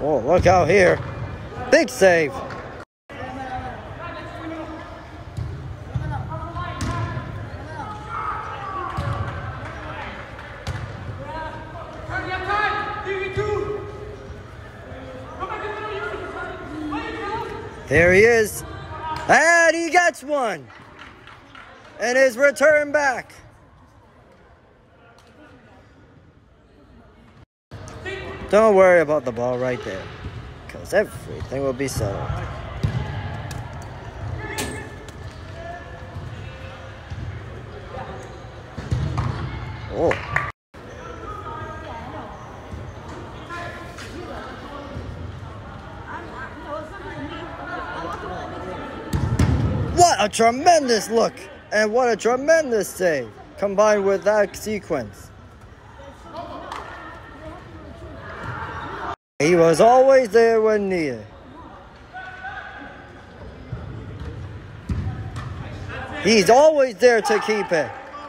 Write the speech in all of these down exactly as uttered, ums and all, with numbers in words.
Oh, look out here. Big save. There he is. And he gets one. And his return back. Don't worry about the ball right there, because everything will be settled. Oh. What a tremendous look, and what a tremendous save, combined with that sequence. He was always there when needed. He's always there to keep it.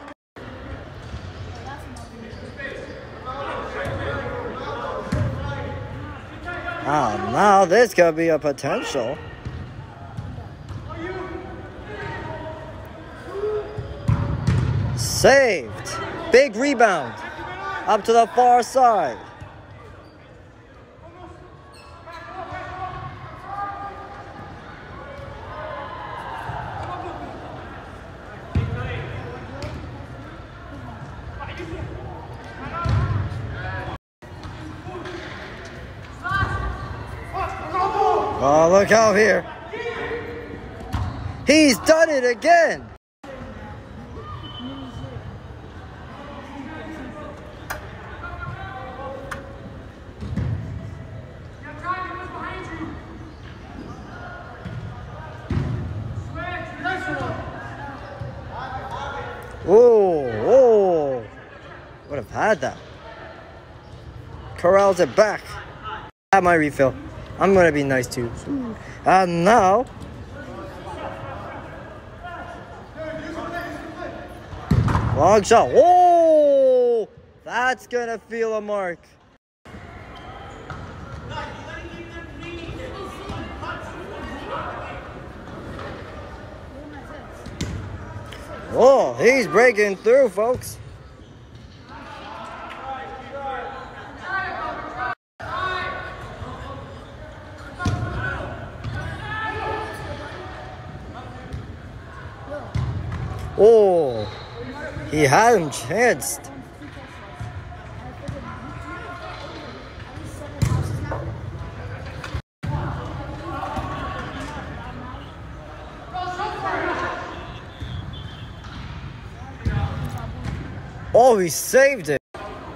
Ah, now this could be a potential. Saved. Big rebound. Up to the far side. Oh, look out here. He's done it again. Oh, oh. Would have had that. Corrals it back. Have my refill. I'm going to be nice too. And now, long shot. Oh, that's going to feel a mark. Oh, he's breaking through, folks. Oh, he had him chanced. Oh, he saved it.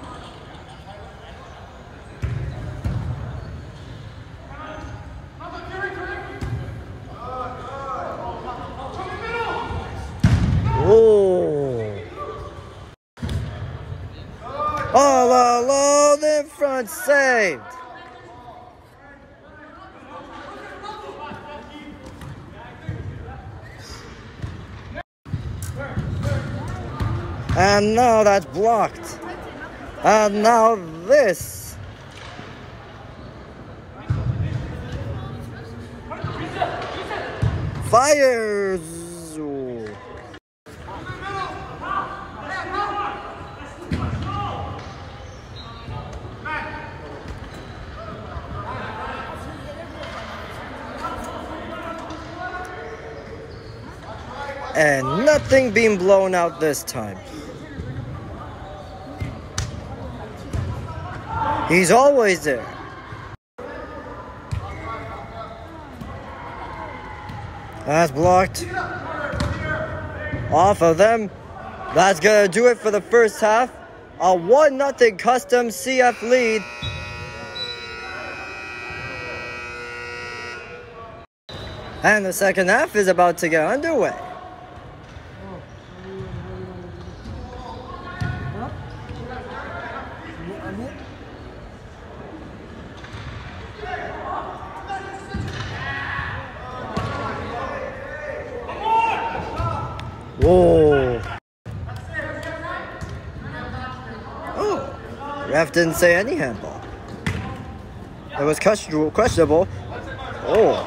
Oh. All alone in front, saved. And now that's blocked. And now this. Fires. And nothing being blown out this time. He's always there. That's blocked. Off of them. That's gonna do it for the first half. A one nothing custom C F lead. And the second half is about to get underway. Whoa. Oh, ref didn't say any handball. It was questionable. Oh.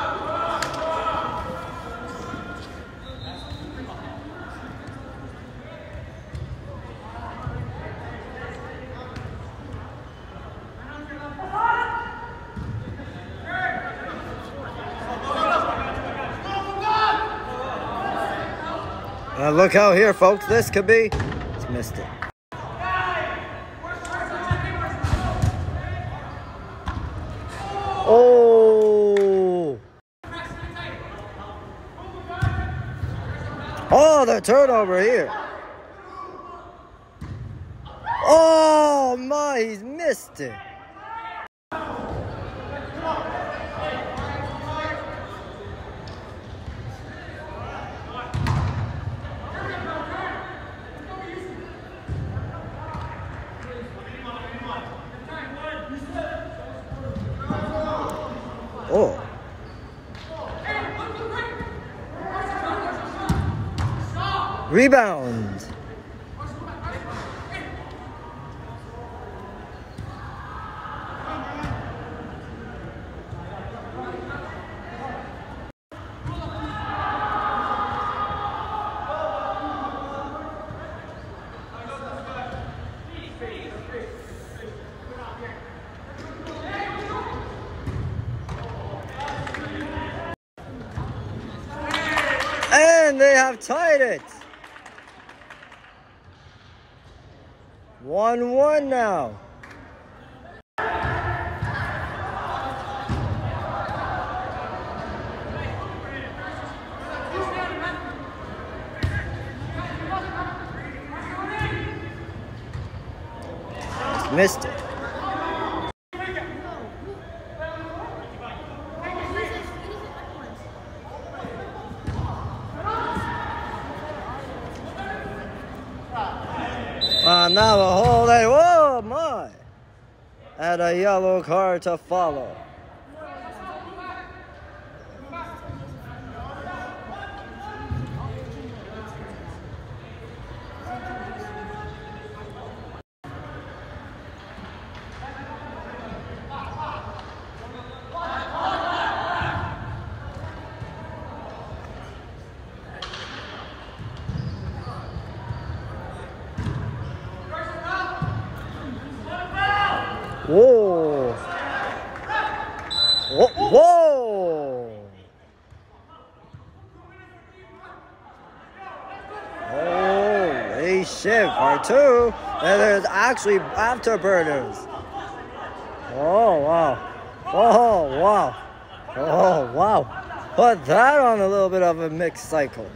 Uh, look out here, folks. This could be. It's missed it. Oh. Oh, the turnover here. Oh, my. He's missed it. Oh. Rebound. And they have tied it. one one now. Missed it. Uh, now a whole day. Whoa, my. And a yellow card to follow. Whoa. Whoa. Whoa. Holy shit, part two. And there's actually afterburners. Oh, wow. Oh, wow. Oh, wow. Put that on a little bit of a mixed cycle.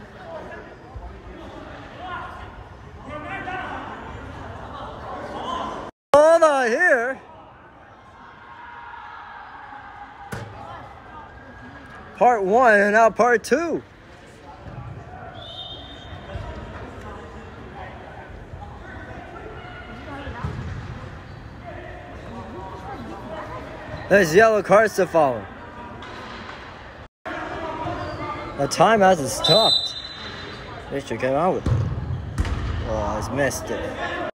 Hold on here. Part one and now part two. There's yellow cards to follow. The time hasn't stopped. They should get on with it. Oh, I missed it.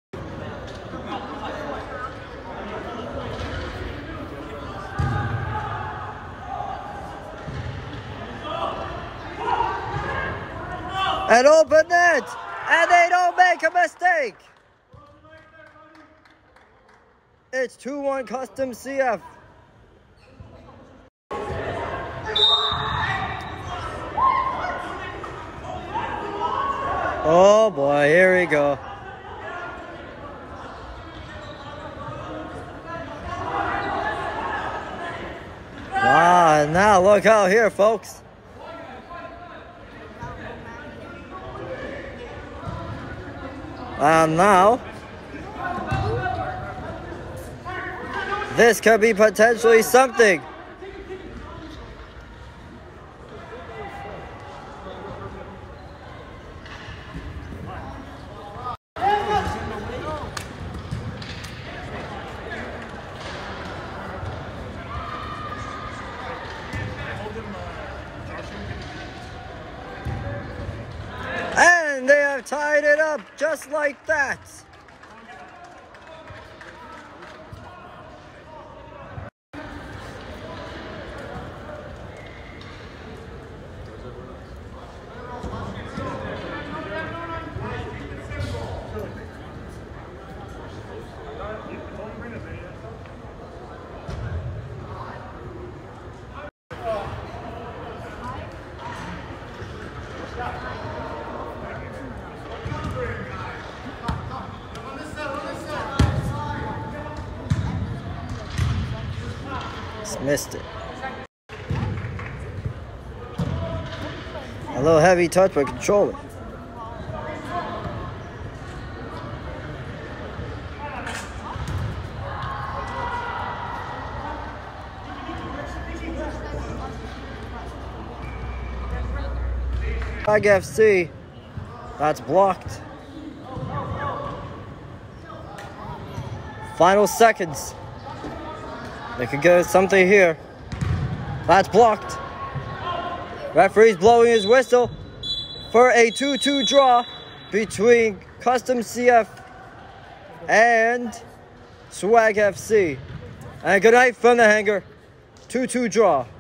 An open net, and they don't make a mistake. It's two one Custom C F. Oh boy, here we go. Ah, now look out here, folks. And now, this could be potentially something. And they have tied it up just like that. Missed it. A little heavy touch, but control it. Swag F C, that's blocked. Final seconds. They could get something here. That's blocked. Referee's blowing his whistle for a two two draw between Custom C F and Swag F C. And good night from the Hangar. two two draw.